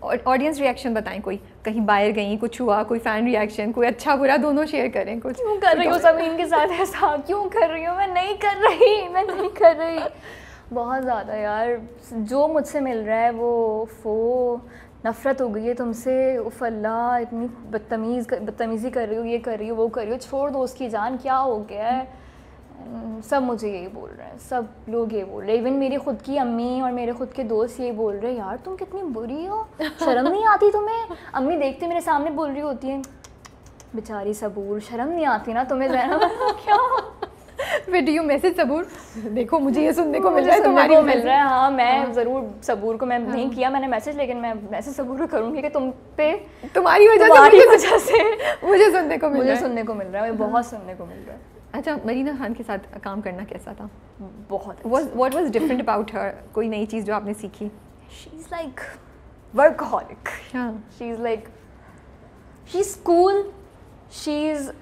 Audience reaction بتائیں, کوئی کہیں باہر گئیں, کچھ ہوا, کوئی فین ریئیکشن, کوئی اچھا برا دونوں شیئر کریں. کچھ کیوں کر رہی ہوں سمین کے ساتھ ایسا, کیوں کر رہی ہوں, میں نہیں کر رہی. بہت زیادہ یار, جو مجھ سے مل رہا ہے وہ نفرت ہو گئی ہے تم سے, اف اللہ اتنی بدتمیزی کر رہی ہو, یہ کر رہی ہو, وہ کر رہی ہو, چھوڑ دو اس کی جان, کیا ہو گیا ہے. سب مجھے یہی بول رہے ہیں, سب لوگ یہ بول رہے ہیں, ایون میری خود کی امی اور میرے خود کے دوست یہی بول رہے ہیں, یار تم کتنی بری ہو, شرم نہیں آتی تمہیں. امی دیکھتے میرے سامنے بول رہی ہوتی ہیں, بیچاری صبور, شرم نہیں آتی نا تمہیں زینب. کیا ڈو یو میسج صبور, دیکھو مجھے یہ سننے کو مل رہا ہے, تمہاری کو مل رہا ہے. ہاں میں ضرور صبور کو, میں نہیں کیا میں نے میسج, لیکن میں میسج صبور کو کروں گی کہ تم پہ تمہاری وجہ سے مجھے سننے کو مل رہا ہے, بہت سننے کو مل رہا ہے. اچھا, مرینا خان کے ساتھ کام کرنا کیسا تھا؟ بہت. What was different about her, کوئی نئی چیز جو آپ نے سیکھی؟ She is like workaholic, she is like, she is cool, she is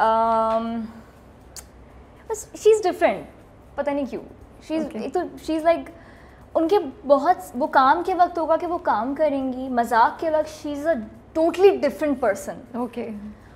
she is different, پتہ نہیں کیوں. شی از لائک, ان کے بہت, وہ کام کے وقت ہوگا کہ وہ کام کریں گی, مذاق کے وقت she is a totally different person. Okay.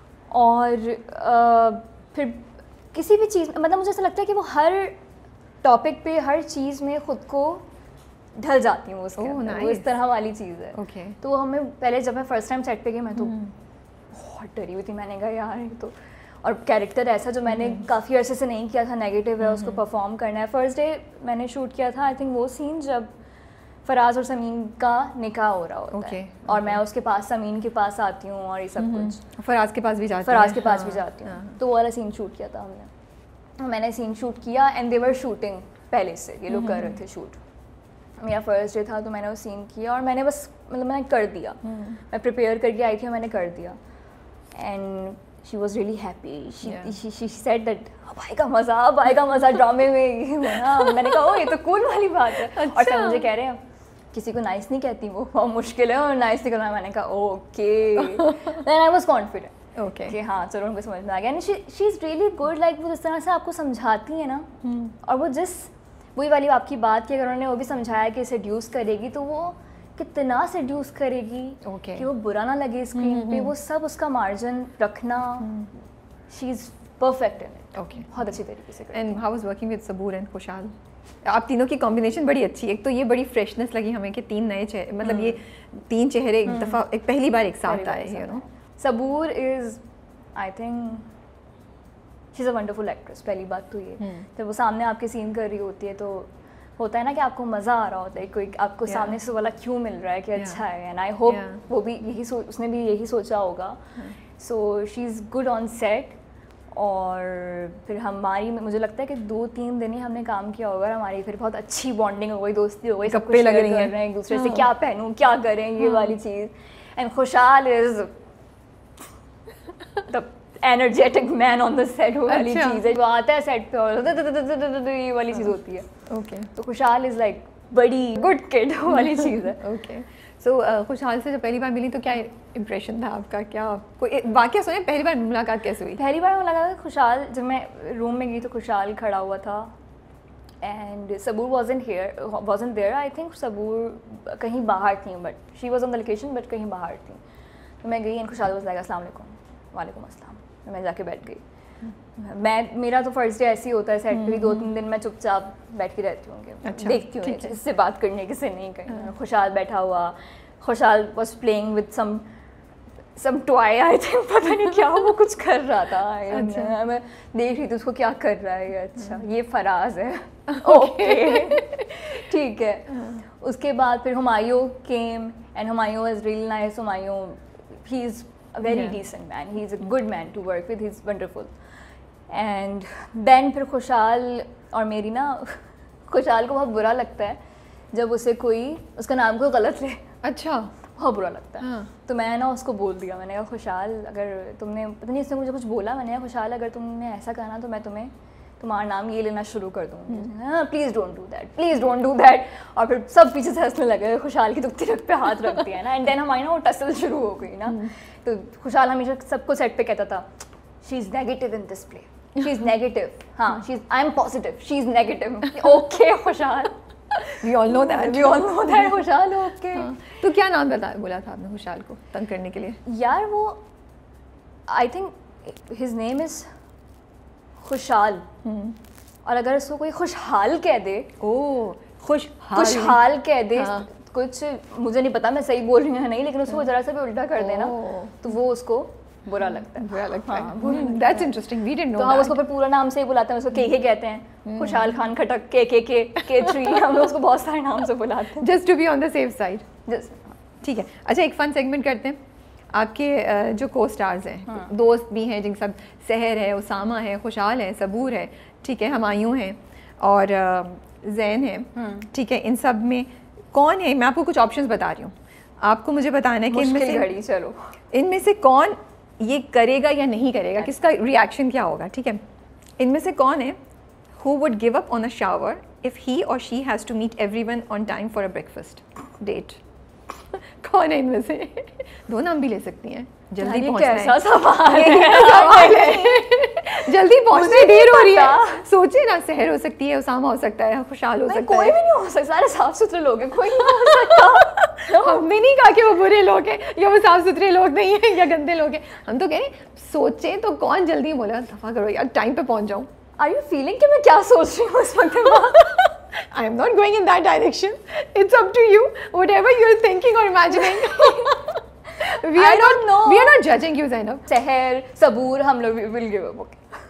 اور پھر کسی بھی چیز, مطلب مجھے ایسا لگتا ہے کہ وہ ہر ٹاپک پہ, ہر چیز میں خود کو ڈھل جاتی ہوں اس کے اندر, وہ اس طرح والی چیز ہے. تو ہمیں پہلے جب میں فرسٹ ٹائم سیٹ پہ گئی, میں تو بہت ڈری ہوئی تھی. میں نے کہا یار یہ تو, اور کیریکٹر ایسا جو میں نے کافی عرصے سے نہیں کیا تھا, نیگیٹو ہے, اس کو پرفارم کرنا ہے. فرسٹ ڈے میں نے شوٹ کیا تھا, آئی تھنک وہ سین جب فراز اور سمین کا نکاح ہو رہا ہوتا ہے, اور میں اس کے پاس, سمین کے پاس آتی ہوں, اور یہ سب کچھ فراز کے پاس بھی جاتی ہوں. تو وہ والا سین شوٹ کیا تھا ہم نے. میں نے سین شوٹ کیا, اینڈ دے ور شوٹنگ پہلے سے, یہ لوگ کر رہے تھے شوٹ. میرا فرسٹ ڈے تھا, تو میں نے وہ سین کیا, اور میں نے بس, مطلب میں نے کر دیا, میں پریپیئر کر کے آئی تھی اور میں نے کر دیا. And she was really happy. She said that اب آئے گا مزہ ڈرامے میں. میں نے کہا او یہ تو کول والی بات ہے. اور سب مجھے کہہ رہے ہیں کسی کو نائس نہیں کہتی, وہ بہت مشکل ہے اور نائس نہیں کرنا. میں نے کہا okay, then I was confident کہ ہاں چلو ان کو سمجھ میں آ گیا. And she is really good, like وہ جس طرح سے آپ کو سمجھاتی ہیں نا, اور وہ وہی والی آپ کی بات کی, اگر انہوں نے وہ بھی سمجھایا کہ سیڈیوس کرے گی, تو وہ کتنا سیڈیوس کرے گی کہ وہ برا نہ لگے اسکرین پہ, وہ سب اس کا مارجن رکھنا. شی از پرفیکٹ ان اٹ, بہت اچھی طریقے سے. And how was working with Saboor and Khushhal? آپ تینوں کی کمبینیشن بڑی اچھی ہے. ایک تو یہ بڑی فریشنس لگی ہمیں کہ 3 نئے چہرے, مطلب یہ 3 چہرے ایک دفعہ, ایک پہلی بار ایک ساتھ آئے. You know Saboor is, I think she is a wonderful actress. پہلی بات تو یہ, جب وہ سامنے آپ کے سین کر رہی ہوتی ہے تو ہوتا ہے نا کہ آپ کو مزہ آ رہا ہوتا ہے, کوئی آپ کو سامنے سے والا کیوں مل رہا ہے کہ اچھا ہے. اینڈ آئی ہوپ وہ بھی یہی اس نے بھی یہی سوچا ہوگا. So she is good on set. اور پھر ہماری, مجھے لگتا ہے کہ 2-3 دن ہی ہم نے کام کیا ہوگا, ہماری پھر بہت اچھی بانڈنگ ہو گئی, دوستی ہو گئی, سب کچھ شیئر کر رہے ہیں ایک دوسرے سے, کیا پہنوں کیا کریں, یہ والی چیز. اینڈ خوشحال از دا energetic main on the set, وہ والی چیز ہے, جو آتا ہے سیٹ پہ اور یہ والی چیز ہوتی ہے. اوکے, تو خوشحال از لائک بڑی گڈ کڈ والی چیز ہے. اوکے. سو خوشحال سے جب پہلی بار ملی تو کیا امپریشن تھا آپ کا, کیا کوئی واقعہ سنیں, پہلی بار ملاقات کیسے ہوئی؟ پہلی بار ملاقات خوشحال, جب میں روم میں گئی تو خوشحال کھڑا ہوا تھا, and Saboor wasn't there. I think Saboor کہیں باہر تھیں, but she was on the location, but کہیں باہر تھیں. تو میں گئی, اینڈ خوشحال واز لائک السلام علیکم. وعلیکم السلام. میں جا کے بیٹھ گئی. میرا تو فرسٹ ڈے ایسے ہی ہوتا ہے سیٹ پہ, 2-3 دن میں چپ چاپ بیٹھ کے رہتی ہوں, دیکھتی ہوں کس سے بات کرنی ہے کس سے نہیں کرنی. خوشحال بیٹھا ہوا, Khushhal was playing with some toy, I think پتہ نہیں کیا وہ کچھ کر رہا تھا. میں دیکھ رہی تھی اس کو کیا کر رہا ہے. اچھا یہ فراز ہے, اوکے ٹھیک ہے. اس کے بعد پھر Humayun came, and Humayun is really nice. Humayun ہی is a very decent man, he is a good man to work with, he's wonderful. And then پھر خوشحال اور میری نا, خوشحال کو بہت برا لگتا ہے جب اسے کوئی اس کا نام کو غلط لے. اچھا, بہت برا لگتا ہے. تو میں نا اس کو بول دیا, میں نے کہا خوشحال اگر تم نے, پتہ نہیں اس نے مجھے کچھ بولا, میں نے کہا خوشحال اگر تم نے ایسا کہا تو میں تمہارا نام یہ لینا شروع کر دوں گی. Please don't do that, please don't do that. اور پھر سب پیچھے سے ہنسنے لگے, خوشحال کی دکھتی رکھ پہ ہاتھ رکھ دیا نا. اینڈ دین ہماری نا وہ ٹسل شروع ہو گئی نا. تو خوشحال ہمیشہ سب کو سیٹ پہ کہتا تھا شی is negative in this play, she is negative. ہاں she is, I am positive, she is negative. Okay Khushhal, We all know that. We all know that. Khushhal हो के. تو کیا نام بولا تھا آپ نے خوشحال کو تنگ کرنے کے لیے؟ یار وہ I think his name is خوشحال, اور اگر اس کو کوئی خوشحال کہہ دے, خوشحال کہہ دے کچھ, مجھے نہیں پتا میں صحیح بول رہی ہوں یا نہیں, لیکن اس کو ذرا سا بھی الٹا کر دینا تو وہ اس کو برا لگتا ہے. That's interesting. We didn't know. تو ہم اس کو پھر پورا نام سے ہی بلاتے ہیں, اس کو کے کہتے ہیں, خوشحال خان کھٹک, کے3, ہم اس کو بہت سارے نام سے بلاتے ہیں. Just to be on the safe side. ٹھیک ہے. اچھا ایک فن سیگمنٹ کرتے ہیں. آپ کے جو کو اسٹارز ہیں, دوست بھی ہیں جن سب, سحر ہے, اسامہ ہے, خوشحال ہے, صبور ہے, ٹھیک ہے, ہمایوں ہیں اور زین ہے, ٹھیک ہے, ان سب میں کون ہے؟ میں آپ کو کچھ آپشنز بتا رہی ہوں, آپ کو مجھے بتانا ہے کہ ان میں سے کون یہ کرے گا یا نہیں کرے گا, کس کا ریئیکشن کیا ہوگا, ٹھیک ہے. ان میں سے کون ہے who would give up on a shower if he or she has to meet everyone on time for a breakfast date? کون ہے ان میں سے؟ دو نام بھی لے سکتی ہیں. جلدی پہنچنا ہے, جلدی پہنچنا, دیر ہو رہی ہے. سوچے نا, سحر ہو سکتی ہے, اسامہ ہو سکتا ہے, خوشحال ہو سکتا ہے. کوئی بھی نہیں ہو سکتا, سارے صاف ستھرے لوگ ہیں, کوئی نہیں ہو سکتا. ہم نے نہیں کہا کہ وہ برے لوگ ہیں یا وہ صاف ستھرے لوگ نہیں ہیں یا گندے لوگ ہیں, ہم تو کہہ رہے ہیں سوچیں تو کون جلدی بولا دفعہ کرو یار, ٹائم پہ پہنچ جاؤں. Are you feeling کہ میں کیا سوچ رہی ہوں اس وقت؟ I am not going in that direction. It's up to you. Whatever you're thinking or imagining. We are not judging you, Zainab. سحر, صبور, ہم لوگ will give up.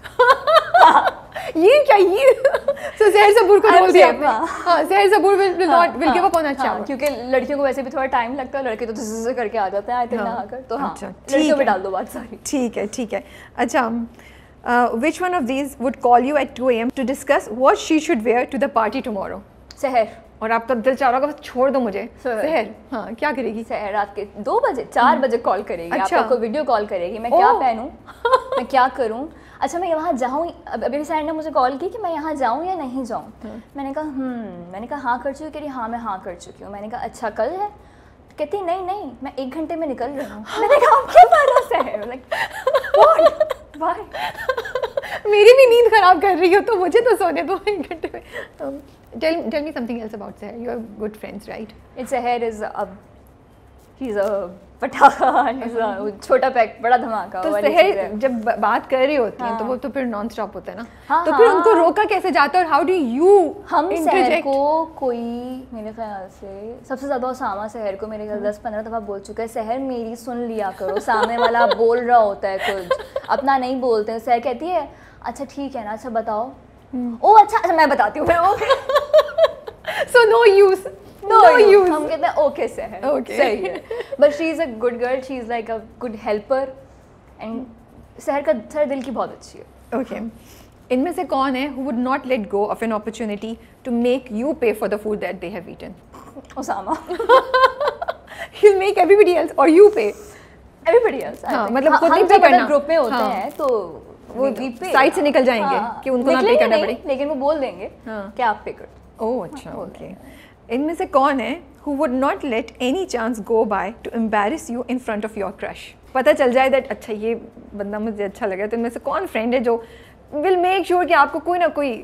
یہ کیا so سحر صبور کو بول دیا آپ نے. ہاں, سحر Saboor will give up on that shower. کیونکہ لڑکیوں کو ویسے بھی تھوڑا ٹائم لگتا ہے, لڑکے تو زز کر کے آ جاتے ہیں آئی تھنک نہا کر, تو ہاں لڑکیوں پہ ڈال دو بات ساری. ٹھیک ہے, ٹھیک ہے. اچھا, which one of these would call you at 2 AM to discuss what she should wear to the party tomorrow? سحر. اور آپ کا دل چاہ رہا ہوگا چھوڑ دو مجھے. سحر, ہاں, کیا کرے گی؟ سحر رات کے 2 بجے 4 بجے کال کرے گی, آپ کو ویڈیو کال کرے گی, میں کیا پہنوں, میں کیا کروں, اچھا میں وہاں جاؤں. ابھی سحر نے مجھے کال کی کہ میں یہاں جاؤں یا نہیں جاؤں. میں نے کہا ہاں کر چکی, کہہ رہی ہاں میں ہاں کر چکی ہوں. میں نے کہا اچھا کل ہے, کہتی نہیں میں 1 گھنٹے میں نکل رہی ہوں. میں نے کہا آپ کیا فائدہ سحر, لائک وائی, میری بھی نیند خراب کر رہی ہو تو مجھے تو سونے دو 1 گھنٹے میں. Tell me something else about Seher. You are good friends, right? Seher is he's a پٹاخہ, چھوٹا پیک بڑا دھماکہ. تو سحر جب بات کر رہی ہوتی ہیں تو وہ تو پھر نان اسٹاپ ہوتا ہے نا, تو پھر ان کو روکا کیسے جاتا ہے, اور ہاؤ ڈو یو ہم سحر کو کوئی, میرے خیال سے سب سے زیادہ اسامہ سحر کو میرے خیال 10-15 دفعہ بول چکا ہے, سحر میری سن لیا کرو, سامنے والا بول رہا ہوتا ہے کچھ, اپنا نہیں بولتے. سحر کہتی ہے اچھا ٹھیک ہے نا, اچھا بتاؤ, او اچھا میں بتاتی ہوں, سو نو یوز. ہم کہتے ہیں اوکے سحر, صحیح ہے, but she is a good girl, she is like a good helper, and Sehar کا دل کی بہت اچھی ہے. اوکے, ان میں سے کون ہے who would not let go of an opportunity to make you pay for the food that they have eaten? Usama. He'll make everybody else or you pay. Everybody else. ہاں, مطلب خود نہیں پے کرنا. گروپ میں ہوتے ہیں تو وہ سائڈ سے نکل جائیں گے کہ ان کو نہ پے کرنا پڑے, لیکن وہ بول دیں گے کہ آپ پے کرو. اوہ اچھا, اوکے. ان میں سے کون ہے who would not let any chance go by to embarrass you in front of your crush? پتہ چل جائے that اچھا یہ بندہ مجھے اچھا لگا, تو ان میں سے کون فرینڈ ہے جو will make sure کہ آپ کو کوئی نہ کوئی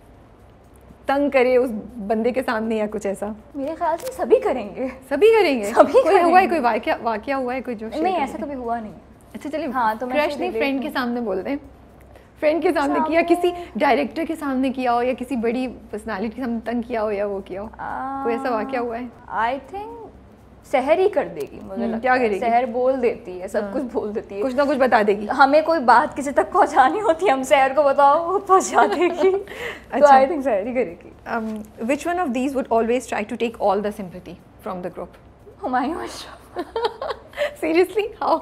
تنگ کرے اس بندے کے سامنے یا کچھ ایسا؟ میرے خیال سے سبھی کریں گے. کوئی ہوا ہے, کوئی واقعہ ہوا ہے کوئی جو؟ نہیں ایسا کبھی ہوا نہیں. اچھا چلیے, ہاں تو کرش نہیں, فرینڈ کے سامنے بول دیں, فرینڈ کے سامنے کیا, کسی ڈائریکٹر کے سامنے کیا ہو, یا کسی بڑی پرسنالٹی کے سامنے تنگ کیا ہو, یا وہ کیا ہو, کوئی ایسا واقعہ ہوا ہے؟ آئی تھنک سحر ہی کر دے گی, مجھے لگتا ہے سحر بول دیتی ہے, سب کچھ بول دیتی ہے, کچھ نہ کچھ بتا دے گی. ہمیں کوئی بات کسی تک پہنچانی ہوتی ہے, ہم سحر کو بتاؤ وہ پہنچا دے گی. تو آئی تھنک سحر ہی کرے گی. Which one of these would always try to take all the sympathy from the group? Humayun Ashraf. Seriously, how?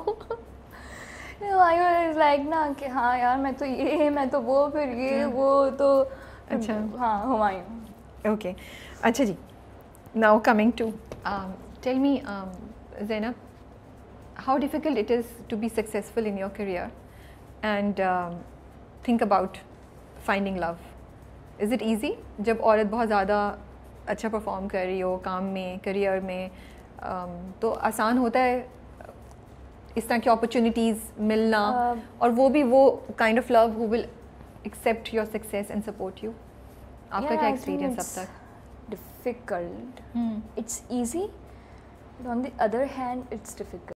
Humayun is like نا کہ ہاں یار میں تو یہ, میں تو وہ, پھر یہ وہ, تو اچھا ہاں ہمایوں. اوکے, اچھا جی. Now coming to tell me, Zainab, how difficult it is to be successful in your career and think about finding love. Is it easy جب عورت بہت زیادہ اچھا پرفارم کر رہی ہو کام میں, کریئر میں, تو آسان ہوتا ہے اس طرح کی اپرچونیٹیز ملنا, اور وہ بھی وہ kind of love who will accept your success and support you? آپ کا کیا ایکسپیرینس اب تک؟ difficult. It's easy, but on the other hand, it's difficult.